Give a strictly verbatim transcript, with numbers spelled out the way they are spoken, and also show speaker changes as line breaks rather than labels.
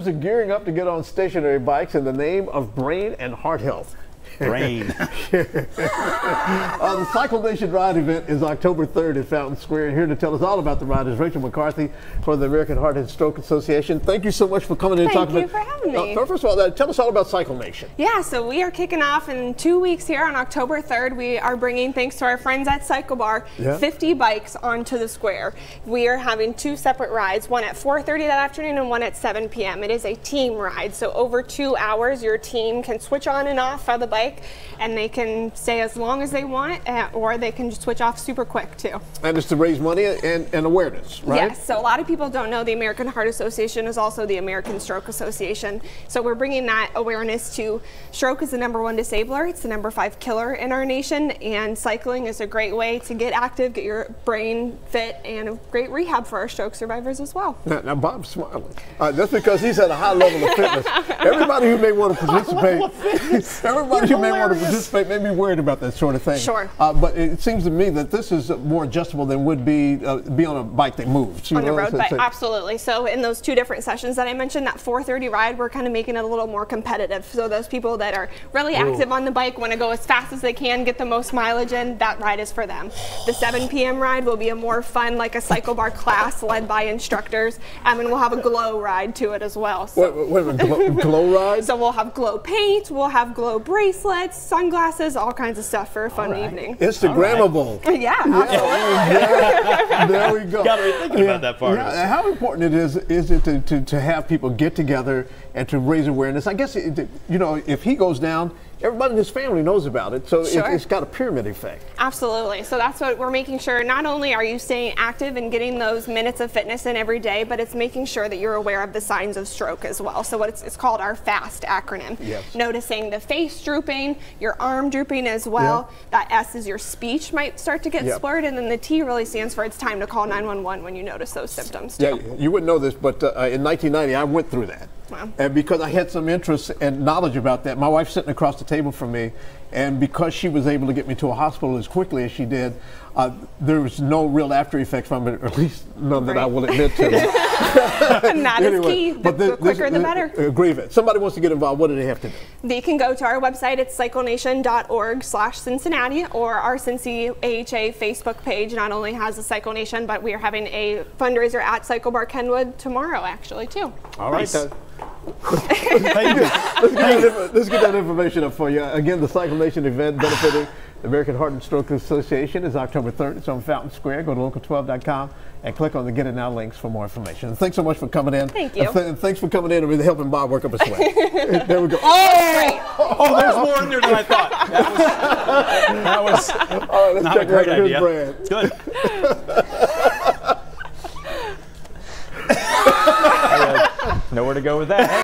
Are gearing up to get on stationary bikes in the name of brain and heart health.
Brain.
uh, the CycleNation Ride event is October third at Fountain Square. And here to tell us all about the ride is Rachel McCarthy from the American Heart and Stroke Association. Thank you so much for coming in and talking about.
Thank you for having me.
Uh, first of all, uh, tell us all about CycleNation.
Yeah, so we are kicking off in two weeks here on October third. We are bringing, thanks to our friends at Cycle Bar,
yeah.
fifty bikes onto the square. We are having two separate rides, one at four thirty that afternoon and one at seven p m It is a team ride, so over two hours your team can switch on and off of the bike, and they can stay as long as they want, uh, or they can just switch off super quick too.
And it's to raise money and, and awareness, right?
Yes, so a lot of people don't know the American Heart Association is also the American Stroke Association. So we're bringing that awareness to stroke is the number one disabler, it's the number five killer in our nation, and cycling is a great way to get active, get your brain fit, and a great rehab for our stroke survivors as well.
Now, now Bob's smiling. Uh, that's because he's at a high level of fitness. Everybody who may want to participate, everybody who may want to participate may be worried about that sort of thing.
Sure.
Uh, but it seems to me that this is more adjustable than would be uh, be on a bike that moves. You
on
know?
the road
so,
bike,
so,
absolutely. So in those two different sessions that I mentioned, that four thirty ride, we're kind of making it a little more competitive. So those people that are really active Ooh. on the bike, want to go as fast as they can, get the most mileage in, that ride is for them. The seven p m ride will be a more fun, like a cycle bar class led by instructors, um, and we'll have a glow ride to it as well. So.
Wait, wait a minute, glow, glow ride?
So we'll have glow paint, we'll have glow bracelets, sunglasses, all kinds of stuff for a fun
right.
evening.
Instagrammable.
Right. Yeah, absolutely.
Yeah, there we go.
Got to be thinking
yeah.
about that part.
Yeah. How important it is is it to, to, to have people get together and to raise awareness? I guess, it, you know, if he goes down, everybody in his family knows about it, so
sure.
it, it's got a pyramid effect.
Absolutely. So that's what we're making sure. Not only are you staying active and getting those minutes of fitness in every day, but it's making sure that you're aware of the signs of stroke as well. So what it's, it's called our FAST acronym.
Yes.
Noticing the face drooping, your arm drooping as well. Yeah. That S is your speech might start to get yep. slurred, and then the T really stands for it's time to call nine one one when you notice those symptoms too.
Yeah, you wouldn't know this, but uh, in nineteen ninety I went through that.
Wow.
And because I had some interest and knowledge about that, my wife's sitting across the table from me, and because she was able to get me to a hospital as quickly as she did, uh, there was no real after effects from it, or at least none
right.
that I will admit to.
And that
anyway,
is key. The,
but this,
the quicker
this,
the better.
Agree with it. Somebody wants to get involved, what do they have to do?
They can go to our website at cyclenation dot org slash Cincinnati, or our Cincy A H A Facebook page not only has the CycleNation, but we are having a fundraiser at Cycle Bar Kenwood tomorrow actually too.
All right.
Nice.
Let's, get, let's, get that, let's get that information up for you. Again, the CycleNation event benefiting the American Heart and Stroke Association is October third. It's on Fountain Square. Go to local twelve dot com and click on the Get It Now links for more information. And thanks so much for coming in.
Thank you.
And, th and thanks for coming in and really helping Bob work up a sweat. There we go.
Oh,
oh, there's more in there than I thought. That was, that was
All right, let's
not
check
a great
out his
idea.
brand.
Good. Nowhere to go with that.